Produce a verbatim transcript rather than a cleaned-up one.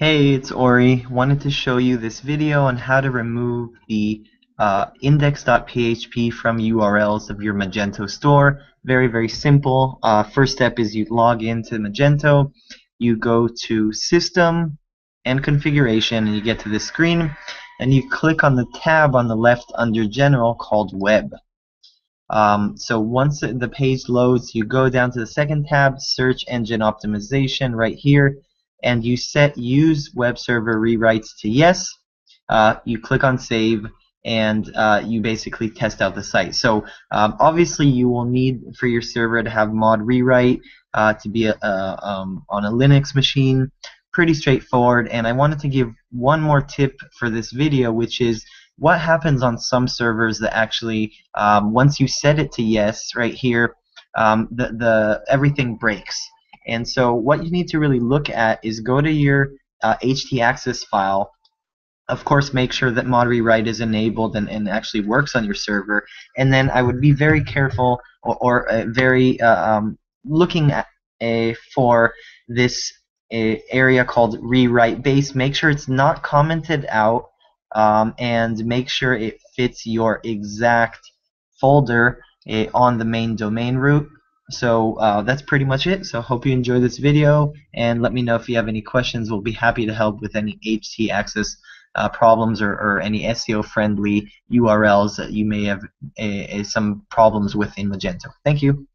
Hey, it's Ori. Wanted to show you this video on how to remove the uh, index dot P H P from U R Ls of your Magento store. Very, very simple. Uh, first step is you log into Magento, you go to System and Configuration, and you get to this screen, and you click on the tab on the left under General called Web. Um, so once the page loads, you go down to the second tab, Search Engine Optimization, right here, and you set Use Web Server Rewrites to Yes. Uh, you click on Save, and uh, you basically test out the site. So um, obviously you will need for your server to have mod rewrite uh, to be a, a, um, on a Linux machine. Pretty straightforward, and I wanted to give one more tip for this video, which is what happens on some servers that actually um, once you set it to yes right here, um, the, the everything breaks. And so what you need to really look at is go to your uh, htaccess file. Of course, make sure that mod rewrite is enabled and, and actually works on your server. And then I would be very careful or, or uh, very uh, um, looking at a, for this a area called rewrite base. Make sure it's not commented out, um, and make sure it fits your exact folder uh, on the main domain root. So uh, that's pretty much it. So hope you enjoy this video, and let me know if you have any questions. We'll be happy to help with any htaccess uh, problems or, or any S E O friendly U R Ls that you may have uh, some problems with in Magento. Thank you.